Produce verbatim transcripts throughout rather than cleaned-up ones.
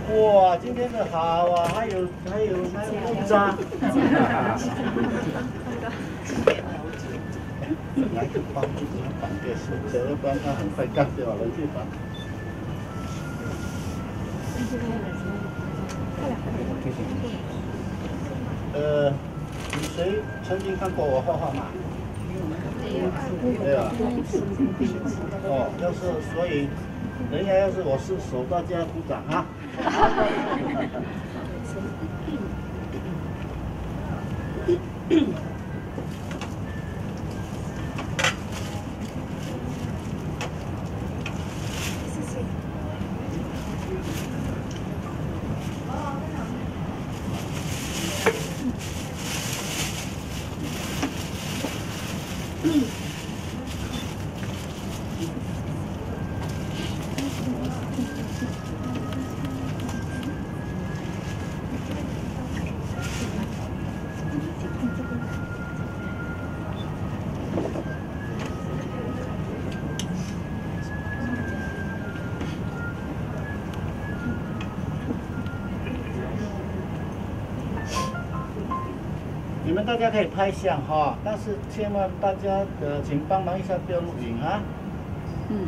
哇，今天的好啊，还有还有还有木渣。来个帮助你绑个手脚，要不然它很快干掉了，去绑。呃，你谁曾经看过我画画吗？没有。哦，要是所以，人家要是我是手，大家鼓掌啊。你们大家可以拍相哈，但是千万大家呃，请帮忙一下不要录影啊。嗯。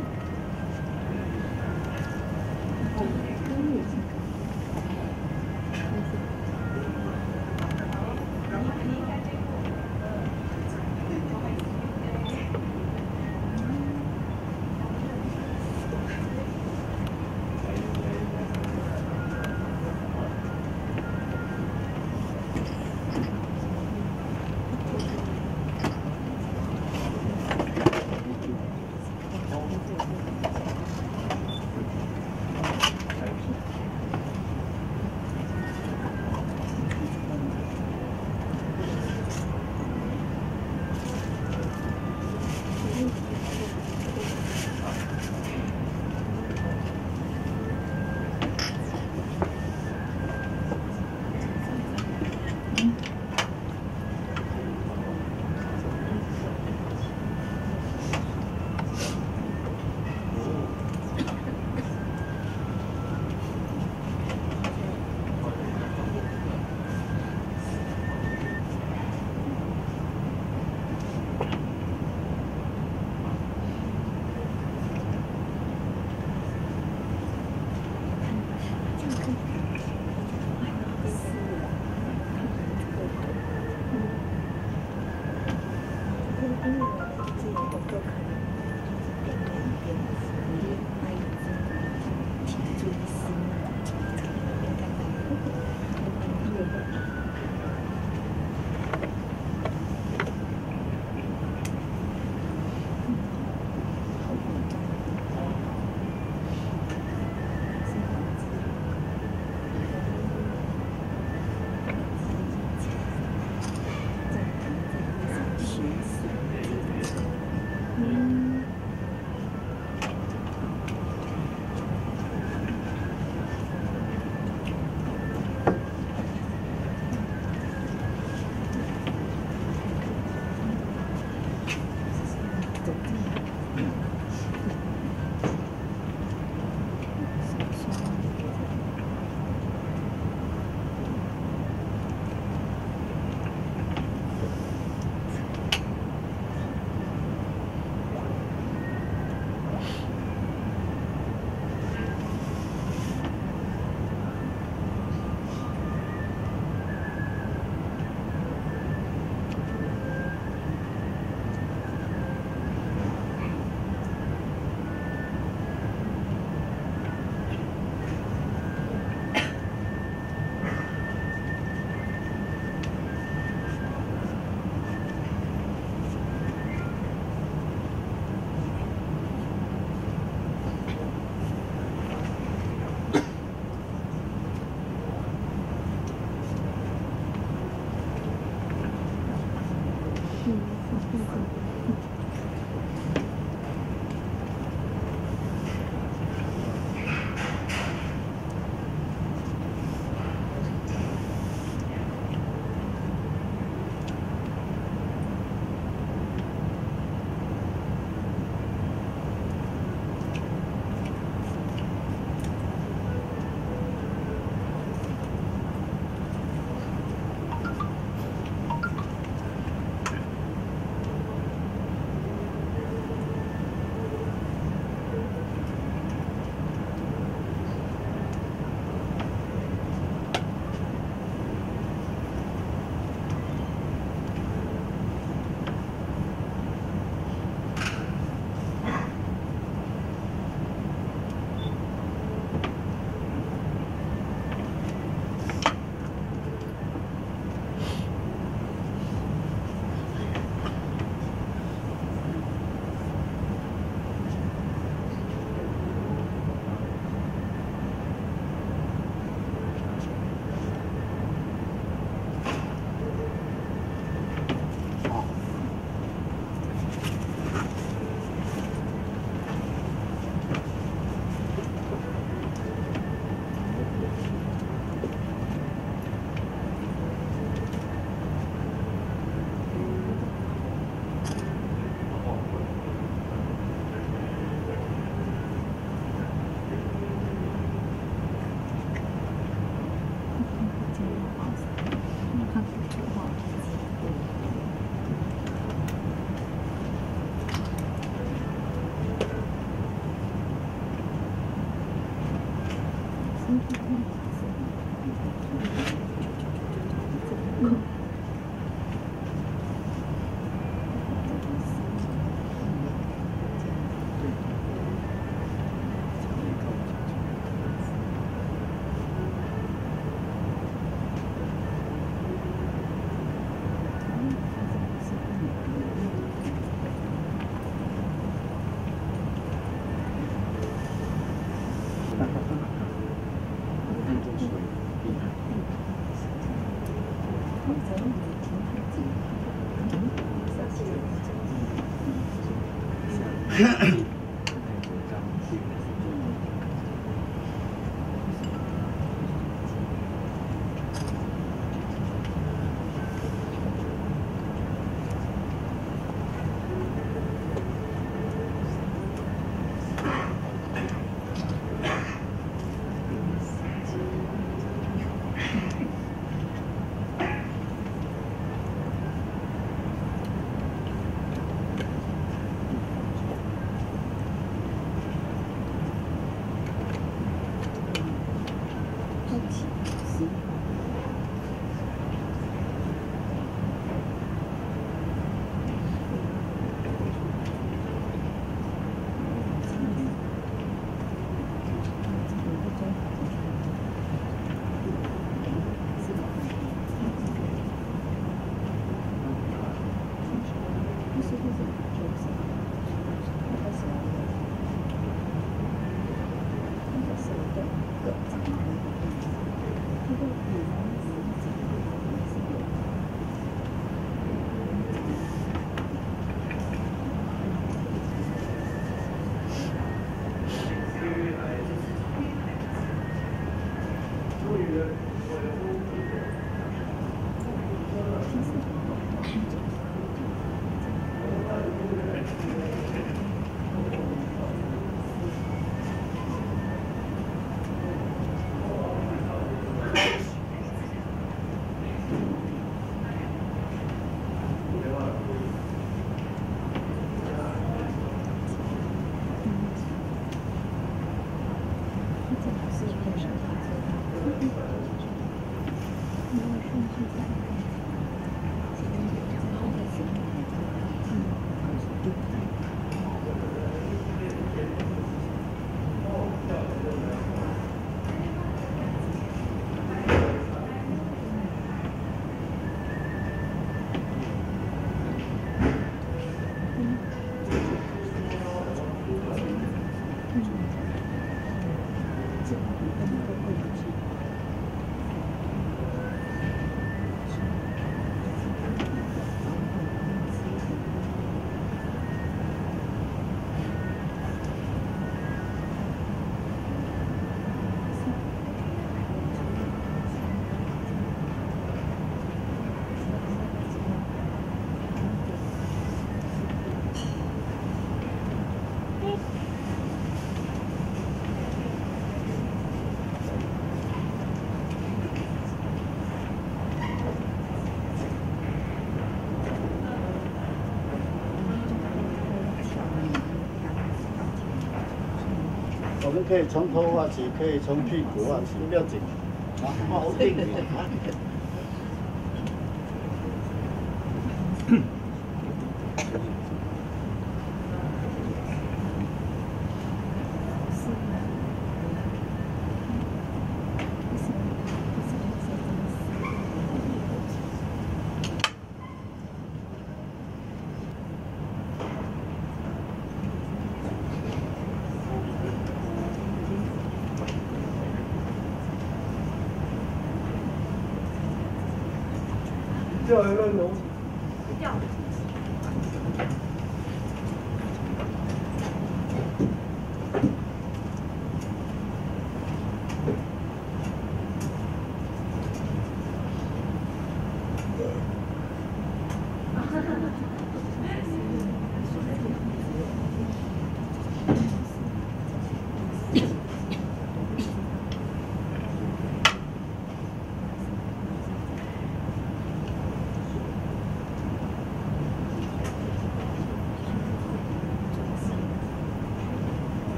我们可以从头画起，可以从屁股画起，不要紧，啊，好定点啊。 掉一个龙， 掉。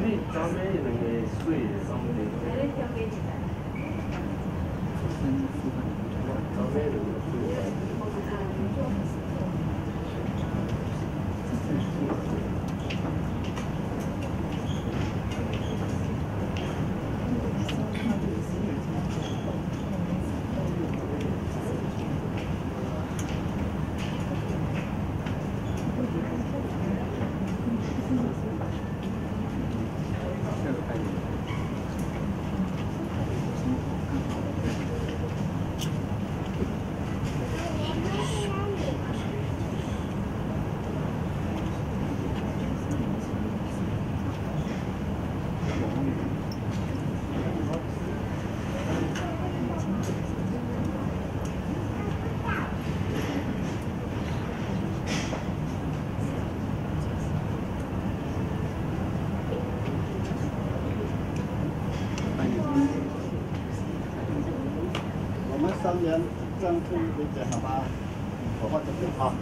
为咱们那个水上面那个，咱们那个水。 三元这样可以理解好吗？我画这边啊。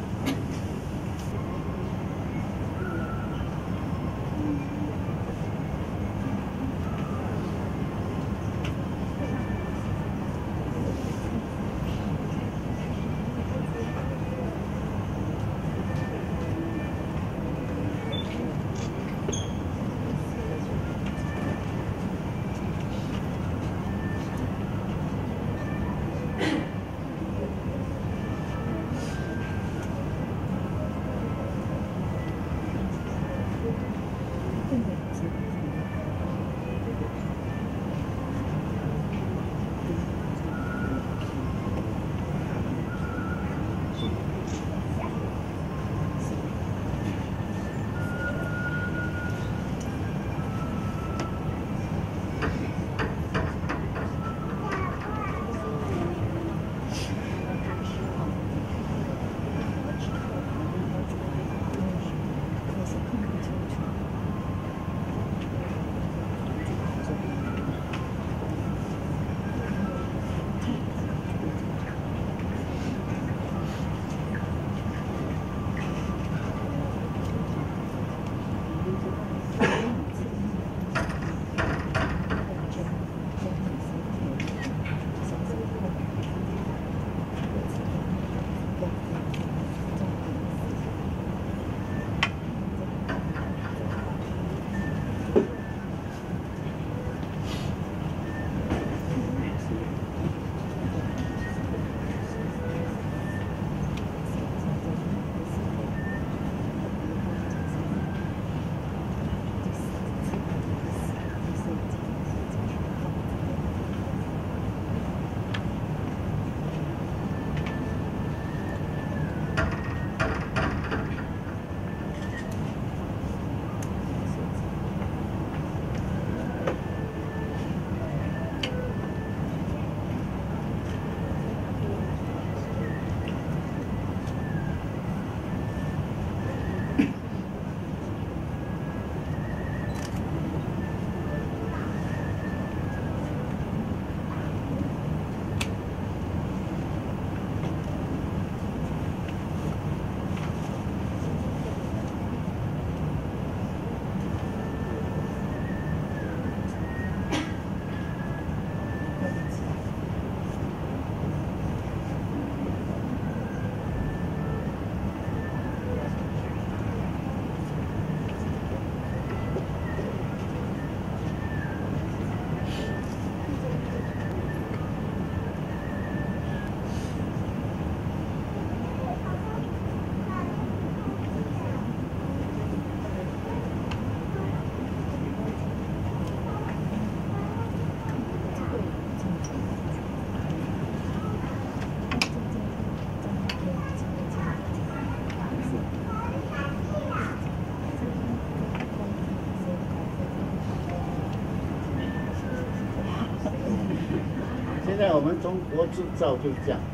现在我们中国制造就是这样。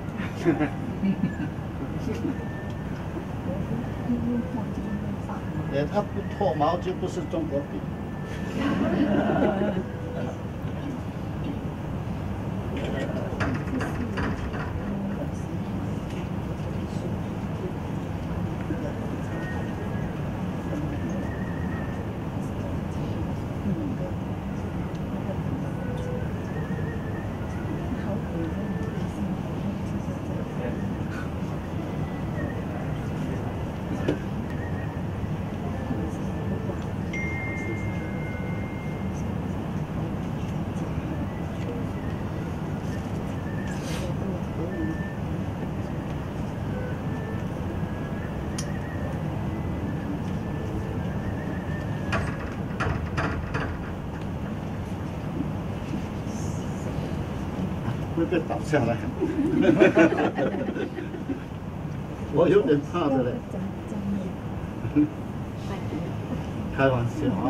呃，它不脱毛就不是中国笔。 会被倒下来。我有点怕的嘞。开玩笑啊。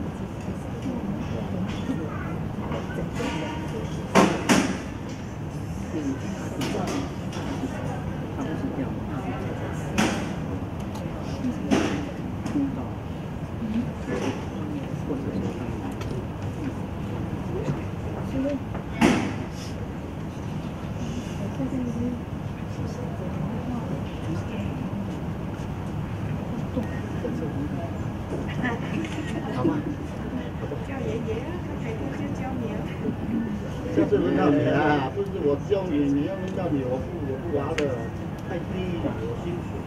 好吗？ 叫爷爷啊，他才不是教你啊。 下次轮到你啊，不是我教你，你要轮到你，我不我不玩的，太低，我辛苦。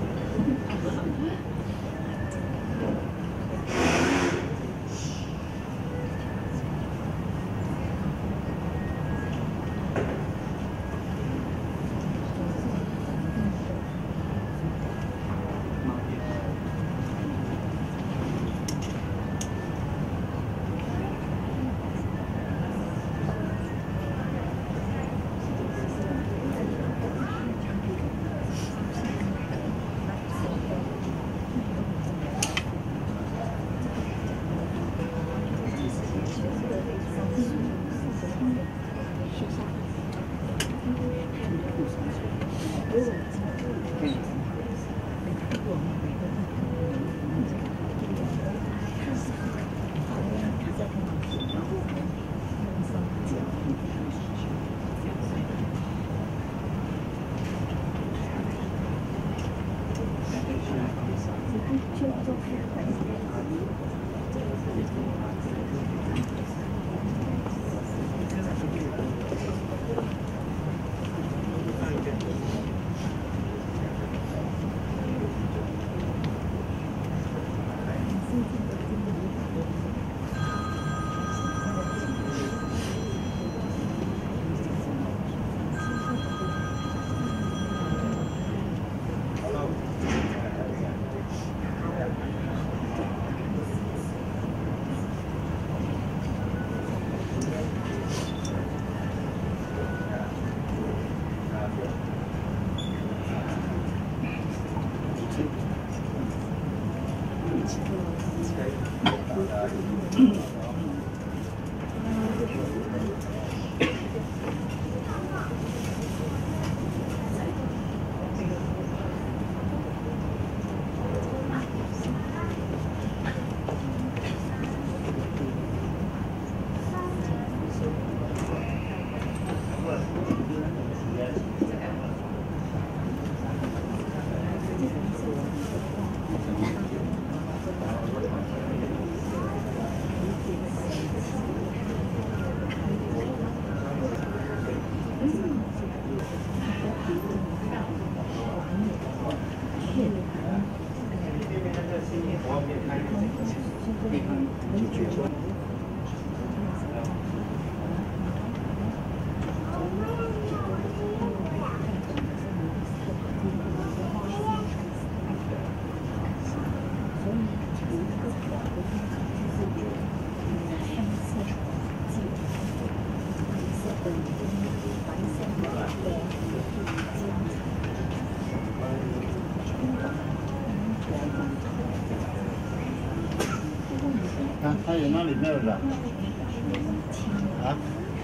看，它有那里没有的？啊？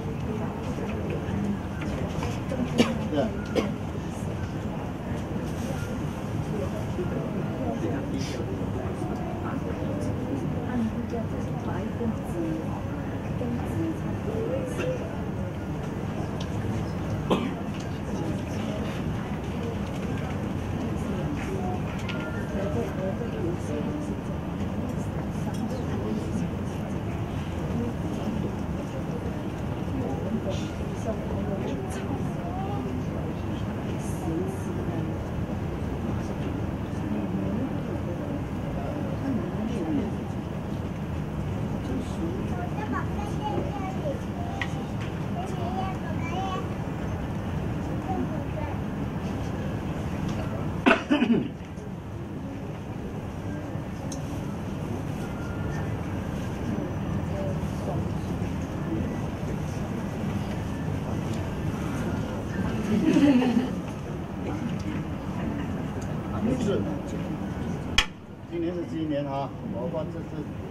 对。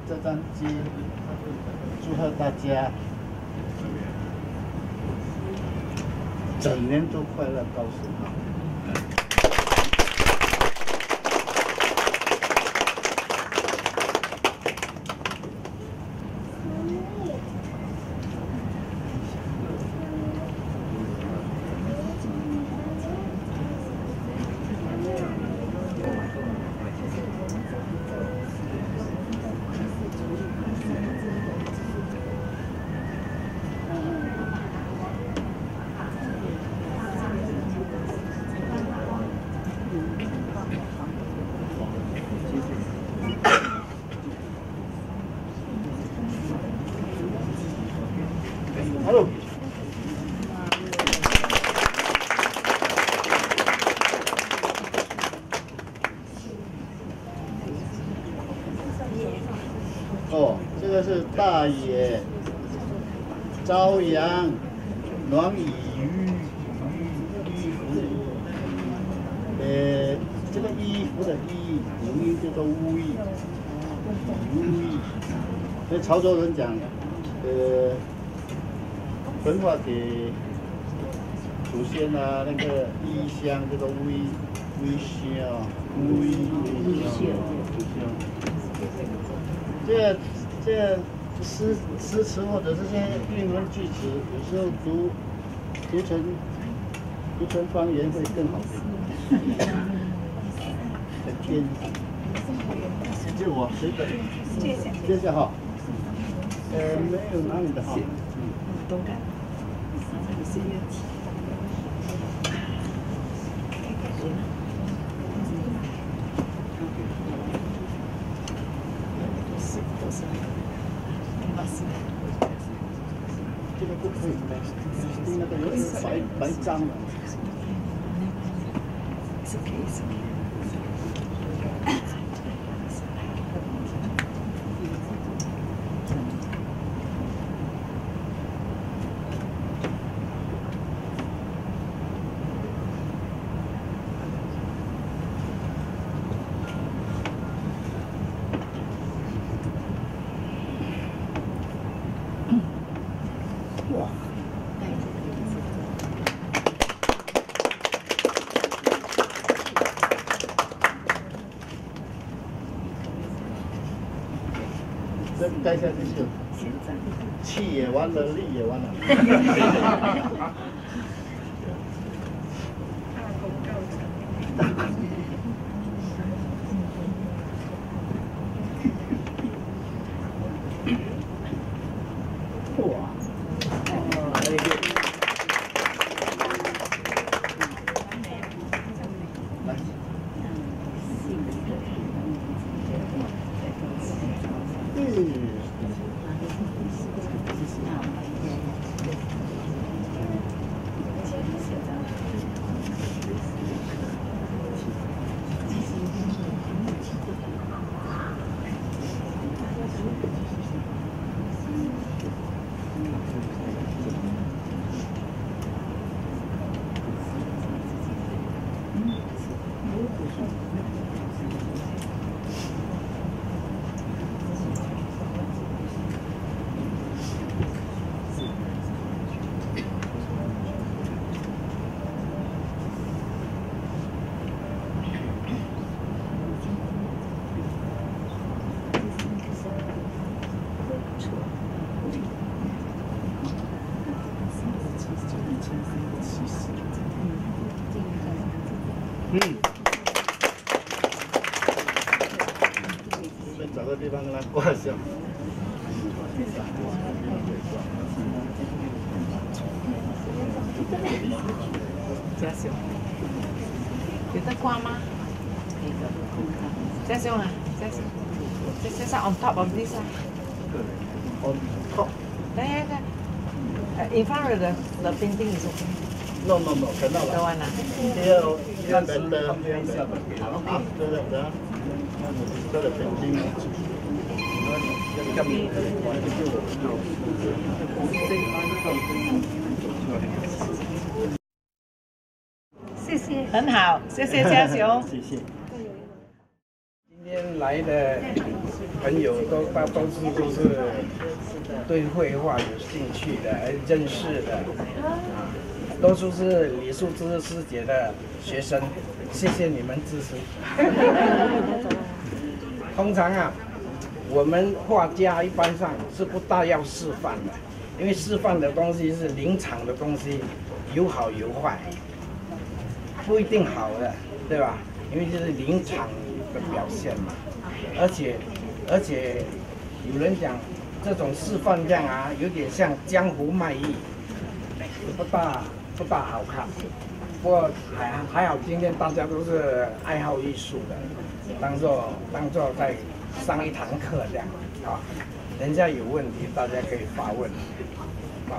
这张机，祝贺大家整年都快乐高兴啊！Hello。哦，这个是大野、朝阳、暖雨、衣服，呃，这个衣服的衣，母音叫做乌衣，乌衣。那潮州人讲，呃。 焚化给祖先啊，那个衣香叫做微微香，微微香，这这诗诗词或者是些韵文句子，有时候读读成读成方言会更好听。很偏，就我随便，谢谢，谢谢哈。呃，没有哪里的哈。嗯，都改。 有些问题。都是都是这个不可以，那个有点白白脏了。是可以，是可以。 哇！这盖下去就，气也完了，力也完了。哇！ 嗯，再找个地方跟他挂上。 加小，有得挂吗？加小啊，加小，加小上 on top of this 啊。 On top. Yeah, yeah, yeah. In front of the the painting is okay. No, no, no, cannot. Don't want ah. Here, here better. Ah, 对对对。这个肯定。 谢谢。很好，谢谢嘉雄。 谢谢。 今天来的朋友都大多数都是对绘画有兴趣的、认识的啊，多数是李素芝师姐的学生，谢谢你们支持。通常啊，我们画家一般上是不大要示范的，因为示范的东西是临场的东西，有好有坏，不一定好的，对吧？因为这是临场的表现嘛，而且而且有人讲这种示范这样啊，有点像江湖卖艺，不大不大好看。不过还还好，今天大家都是爱好艺术的，当做当做在上一堂课这样啊。人家有问题，大家可以发问发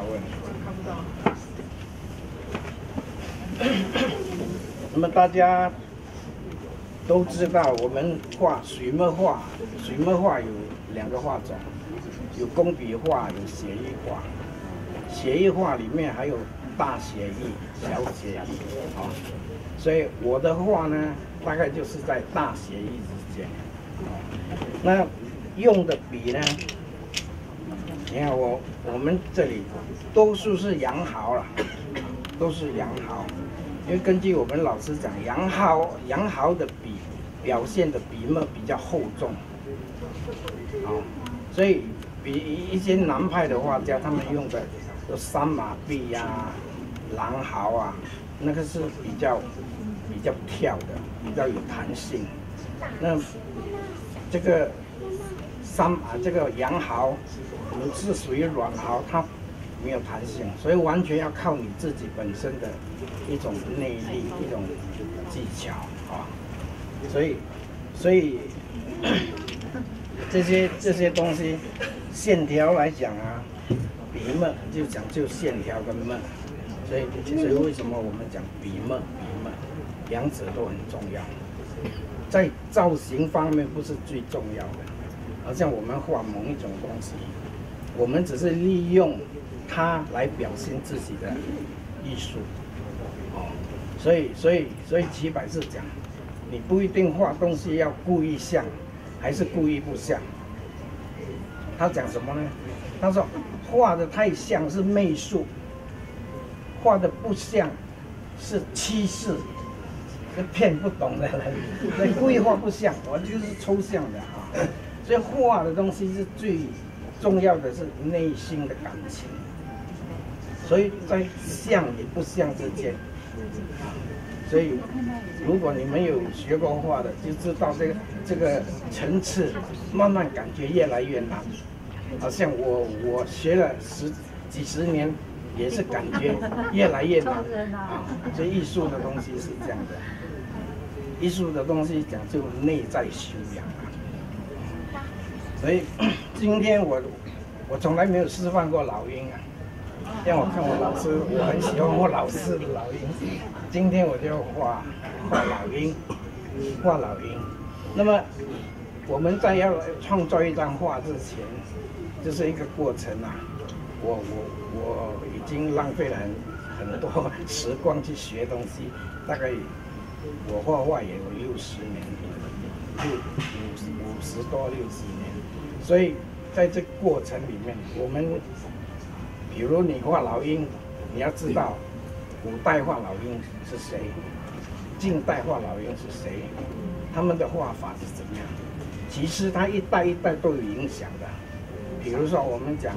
问。那么大家都知道，我们画水墨画，水墨画有两个画种，有工笔画，有写意画。写意画里面还有大写意、小写意啊，所以我的画呢，大概就是在大写意之间。那用的笔呢，你看我我们这里多数是羊毫了，都是羊毫。因为根据我们老师讲，羊毫羊毫的笔表现的笔墨比较厚重，啊，所以比一些南派的画家他们用的有三马币呀、啊、狼毫啊，那个是比较比较跳的，比较有弹性。那这个三啊这个羊毫，是属于软毫，它没有弹性，所以完全要靠你自己本身的一种内力、一种技巧啊。所以，所以这些这些东西，线条来讲啊，笔墨就讲究线条跟墨，所以所以为什么我们讲笔墨笔墨，两者都很重要。在造型方面不是最重要的，好像我们画某一种东西，我们只是利用它来表现自己的艺术，哦，所以所以所以齐白是讲，你不一定画东西要故意像，还是故意不像。他讲什么呢？他说画的太像是媚术，画的不像是欺世，是骗不懂的人。所以故意画不像，我就是抽象的啊。所以画的东西是最重要的是内心的感情。所以在像与不像之间，所以如果你们有学过画的，就知道这个这个层次慢慢感觉越来越难。好像我我学了十几十年，也是感觉越来越难啊。所以艺术的东西是这样的，艺术的东西讲究内在修养啊。所以今天我我从来没有示范过老鹰啊。让我看我老师，我很喜欢我老师的老鹰。今天我就画画老鹰，画老鹰。那么我们在要创作一张画之前，就是一个过程啊。我我我已经浪费了很很多时光去学东西，大概我画画也有六十年，六五十五十多六十年。所以在这个过程里面，我们。比如你画老鹰，你要知道古代画老鹰是谁，近代画老鹰是谁，他们的画法是怎么样？其实它一代一代都有影响的。比如说我们讲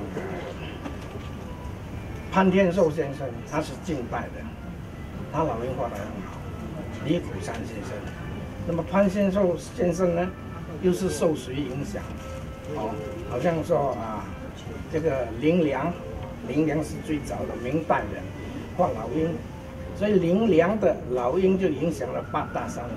潘天寿先生，他是近代的，他老鹰画得很好。李谷山先生，那么潘天寿先生呢，又是受谁影响？哦，好像说啊，这个林良。林良是最早的明代人画老鹰，所以林良的老鹰就影响了八大山人。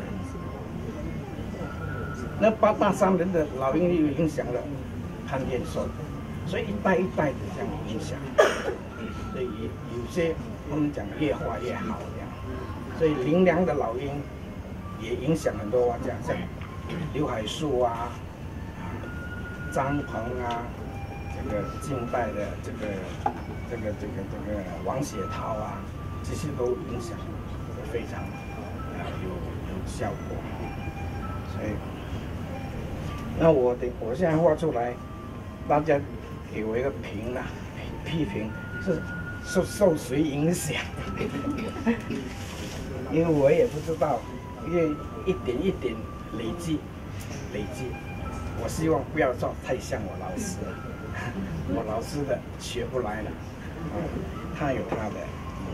那八大山人的老鹰又影响了潘天寿，所以一代一代的这样影响。所以有些他们讲越画越好这样，所以林良的老鹰也影响很多画家，像刘海粟啊、张鹏啊。这个近代的这个这个这个这个王雪涛啊，这些都影响非常啊有有效果，所以那我的我现在画出来，大家给我一个评啦，批评是受受谁影响？因为我也不知道，因为一点一点累积累积，我希望不要照太像我老师了，我老师的学不来了，啊，他有他的。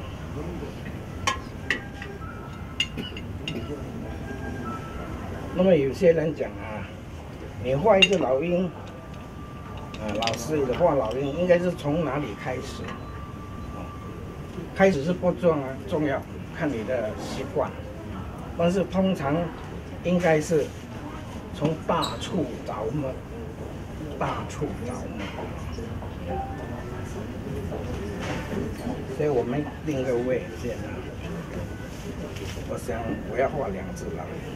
那么有些人讲啊，你画一个老鹰，啊，老师的画老鹰应该是从哪里开始？啊，开始是不重啊，重要看你的习惯，但是通常应该是从大处着墨，大处着墨。所以我们定个位先啊，我想我要画两只老鹰。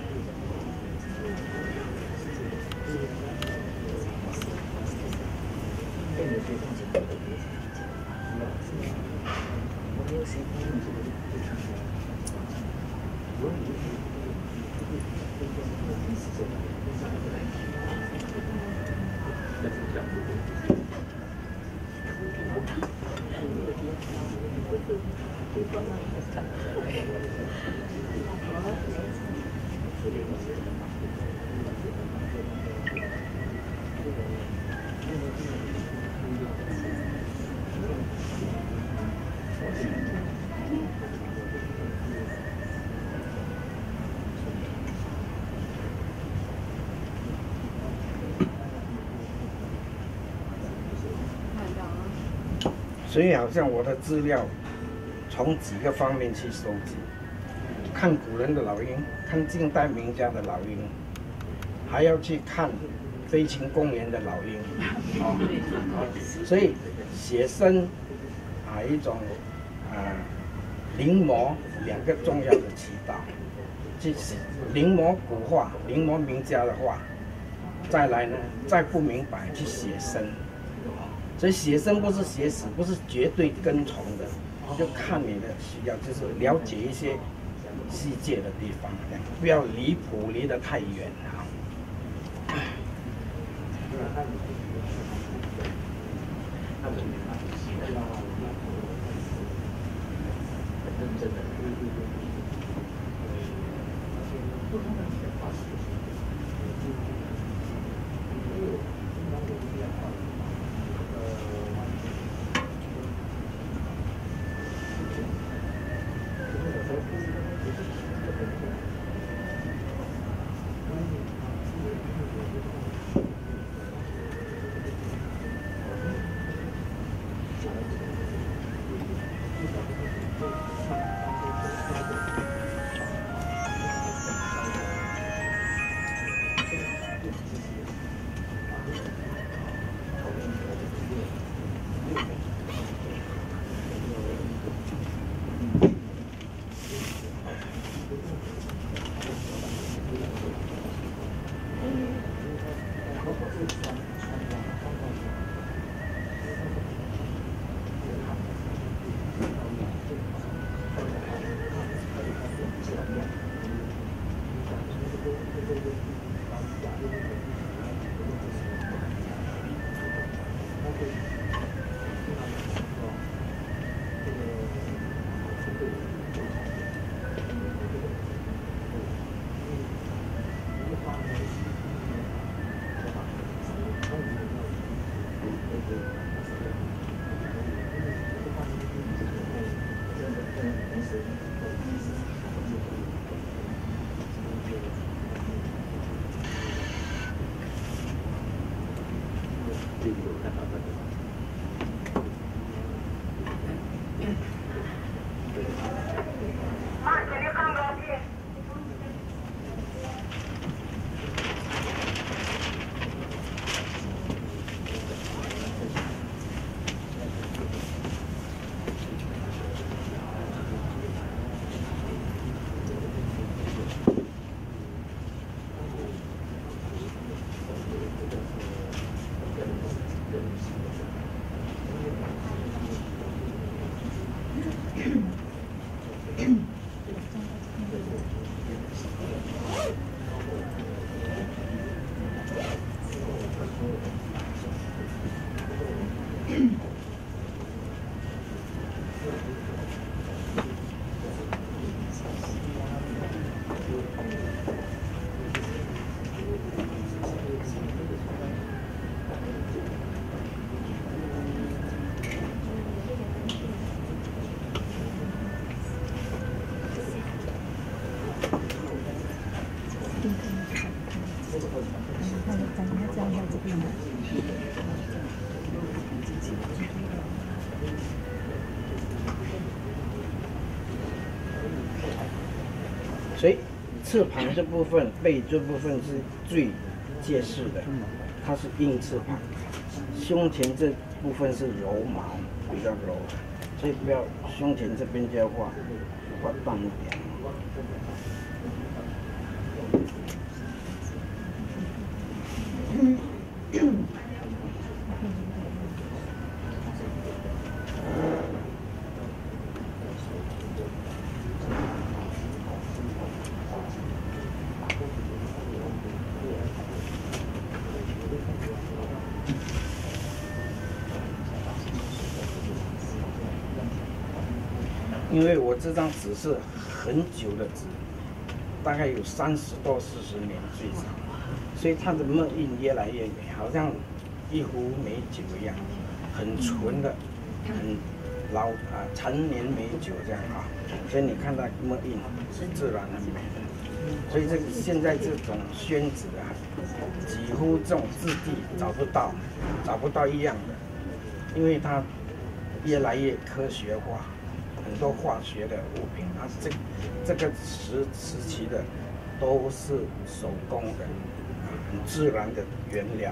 所以好像我的资料从几个方面去收集，看古人的老鹰，看近代名家的老鹰，还要去看飞禽公园的老鹰，哦，所以写生啊一种啊临摹两个重要的渠道，去临摹古画，临摹名家的画，再来呢再不明白去写生。所以写生不是写死，不是绝对跟从的，就看你的需要，就是了解一些细节的地方，这样不要离谱离得太远啊。 所以翅膀这部分、背这部分是最结实的，它是硬翅膀。胸前这部分是柔毛，比较柔，所以不要胸前这边就要画画淡一点。因为我这张纸是很久的纸，大概有三十到四十年最少，所以它的墨印越来越美，好像一壶美酒一样，很纯的，很老啊陈年美酒这样啊。所以你看它墨印是自然很美的，所以这个现在这种宣纸啊，几乎这种质地找不到，找不到一样的，因为它越来越科学化。很多化学的物品，它这这个时时期的都是手工的，很自然的原料。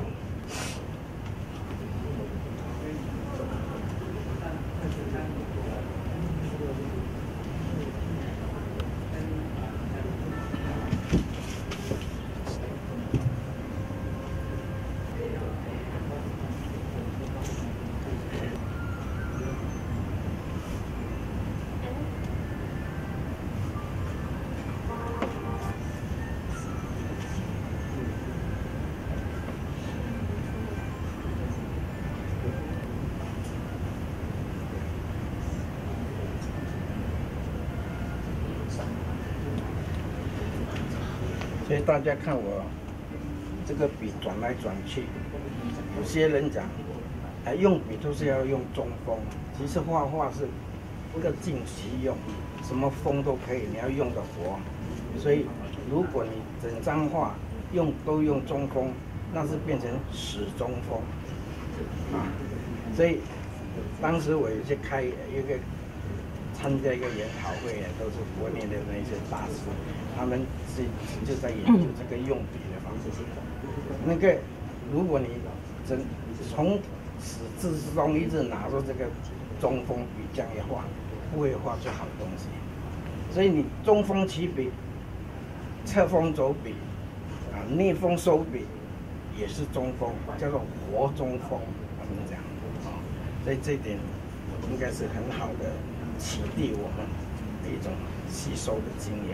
所以大家看我这个笔转来转去，有些人讲，哎，用笔都是要用中锋，其实画画是各尽其用，什么锋都可以，你要用得活。所以如果你整张画用都用中锋，那是变成死中锋啊。所以当时我有去开一个参加一个研讨会啊，都是国内的那些大师，他们是就在研究这个用笔的方式。那个，如果你真从始至终一直拿着这个中锋笔这样一画，不会画出好东西。所以你中锋起笔，侧锋走笔，啊，逆锋收笔，也是中锋，叫做活中锋，他们讲啊。所以这一点应该是很好的启迪我们的一种吸收的经验。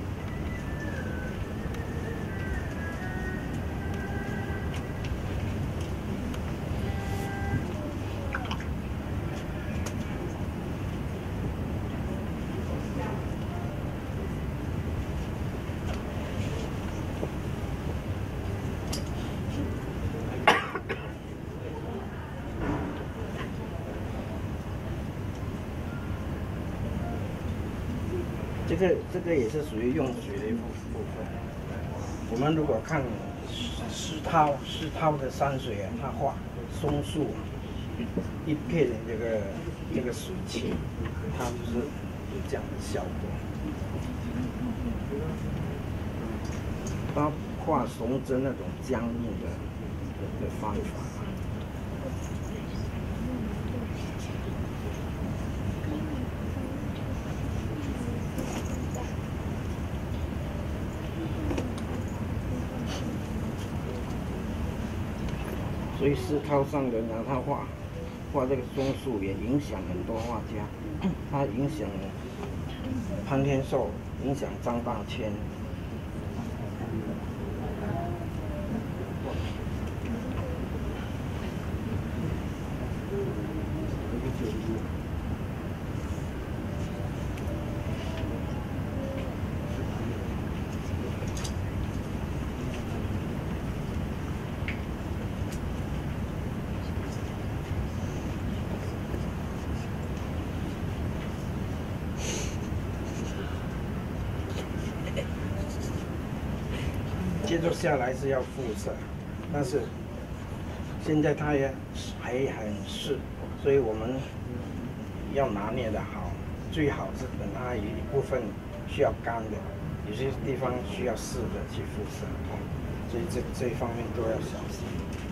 这个这个也是属于用水的一部部分。我们如果看石涛石涛的山水啊，它画松树一片的这个这个水汽，它就是有这样的效果。它画松针那种僵硬的的方法。所以石涛上人啊，他画画这个松树也影响很多画家，他影响潘天寿，影响张大千。 接着下来是要复射，但是现在它也还很湿，所以我们要拿捏的好，最好是等它有一部分需要干的，有些地方需要湿的去复射，所以这这一方面都要小心。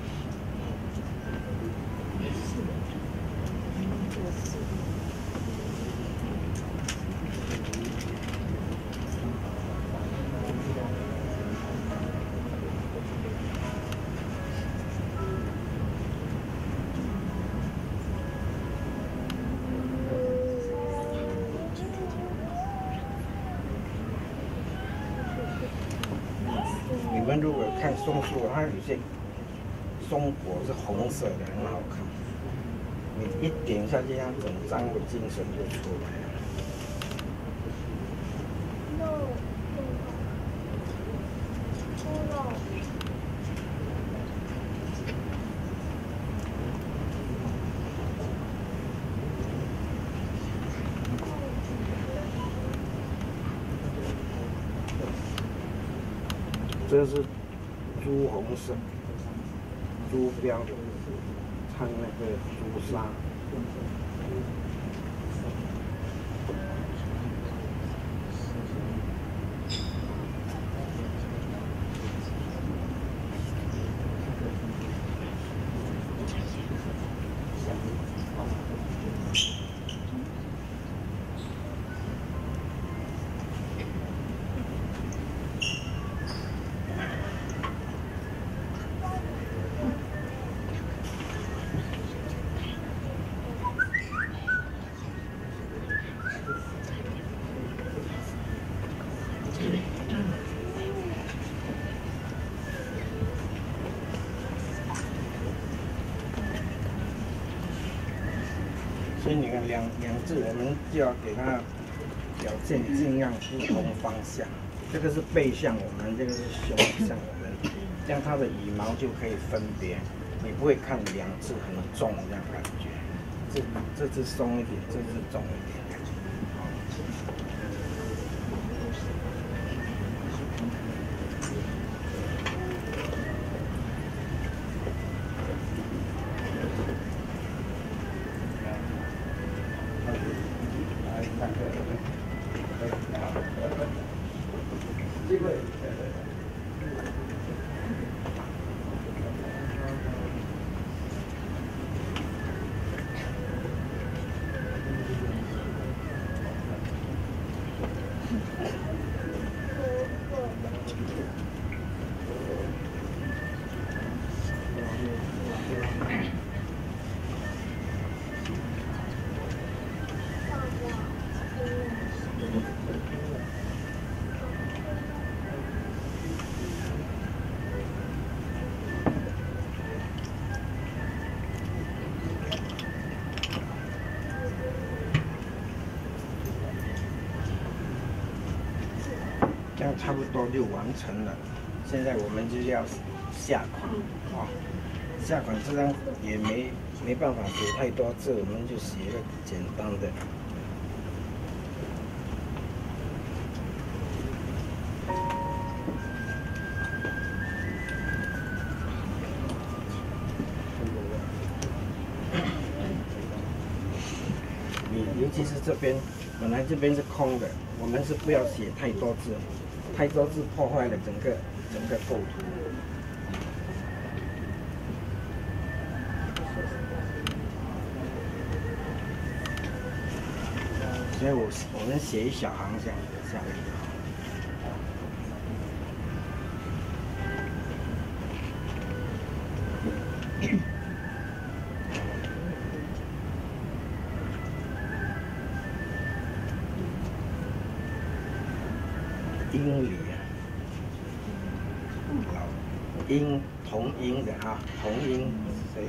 你们如果看松树，它有些松果是红色的，很好看。你一点下去，它整张的精神就出来了。这是朱红色，朱标掺那个朱砂。所以你看两两只，我们就要给它表现尽量不同方向。这个是背向我们，这个是胸向我们，这样它的羽毛就可以分别，你不会看两只很重这样感觉。这这只松一点，这只重一点。这样差不多就完成了。现在我们就要下款啊，下款这张也没没办法写太多字，我们就写一个简单的。你尤其是这边，本来这边是空的，我们是不要写太多字。太多字破坏了整个整个构图。所以我我们写一小行下下来就好。英里啊，好，音同音的啊，同音谁？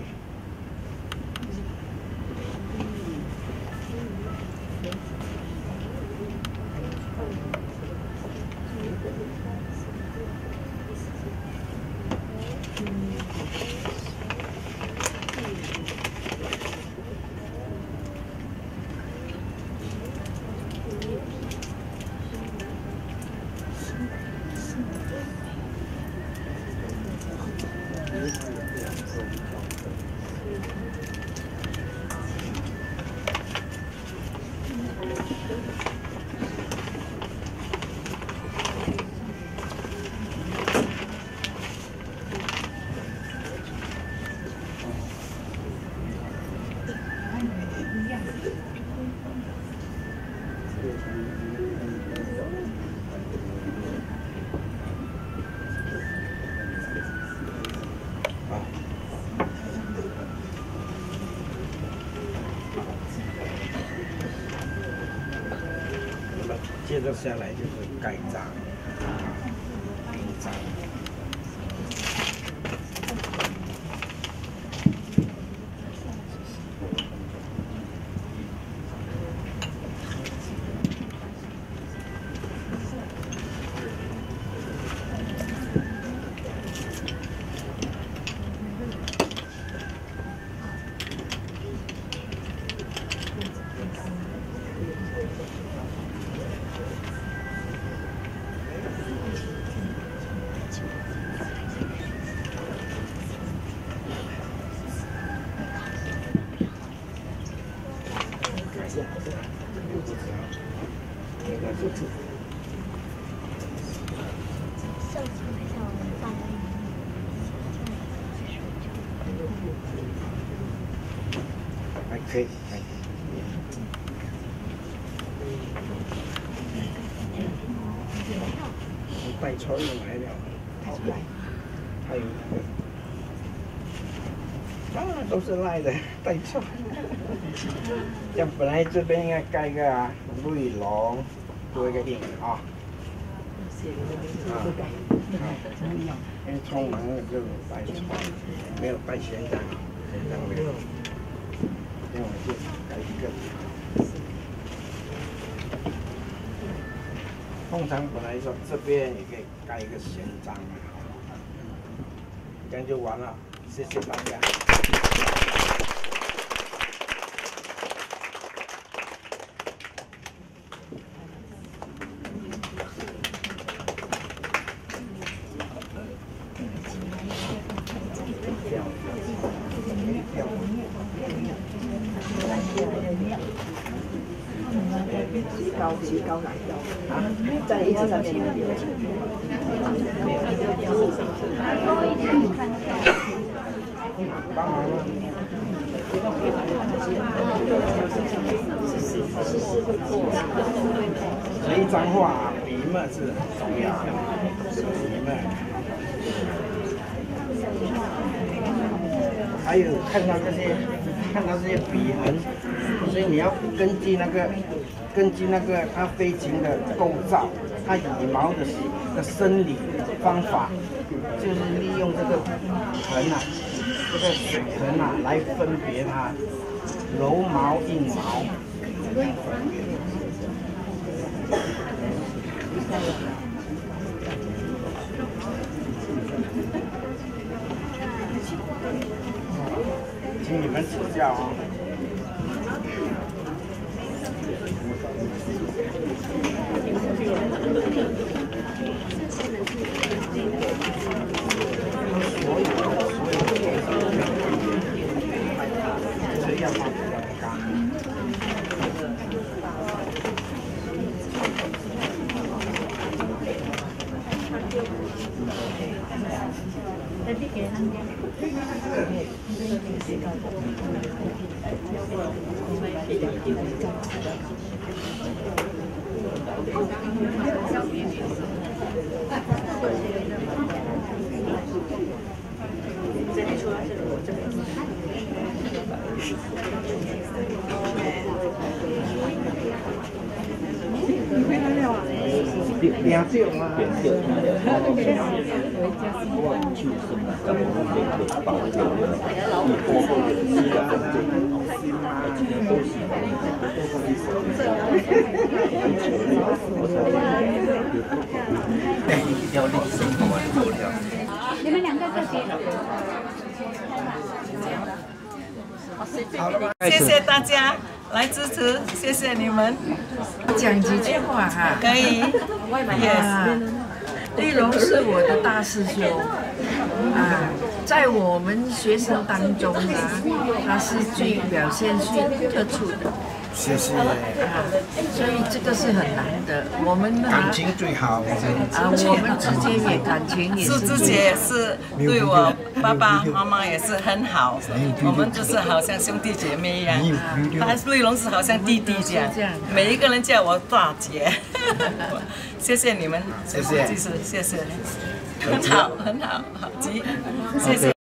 接着下来就是盖章，盖章。还可以，还可以。带철又来了，还有那个，啊，都是赖的带철。这样本来这边应该盖个啊，瑞龙多一个印啊。啊，因为匆忙就带철，没有带旋章，旋章没有。这样我就改一个。通常本来说这边也可以盖一个旋章啊，这样就完了。谢谢大家。 高级高难度啊，在一直上面。 帮忙吗？这一张画笔墨是很重要的，笔墨。还有看到这些，看到这些笔痕，所以你要根据那个。根据那个它飞禽的构造，它羽毛的的生理方法，就是利用这个痕啊，这个水痕啊来分别它柔毛、硬毛，来分别。请你们指教啊。两triệu mà biển triệu 你们两个这边。 谢谢大家来支持，谢谢你们。 讲几句话哈， 可以。 Yes， 玉龙是我的大师兄啊，在我们学生当中啊，他是最表现最突出的。 谢谢。 啊，所以这个是很难的。我们感情最好。 啊，我们之间也感情也是。 素芝姐也是对我爸爸妈妈也是很好，我们就是好像兄弟姐妹一样。他瑞龙是好像弟弟这样，每一个人叫我大姐。谢谢你们， 谢谢， 谢谢，很好，很好，好，吉，谢谢。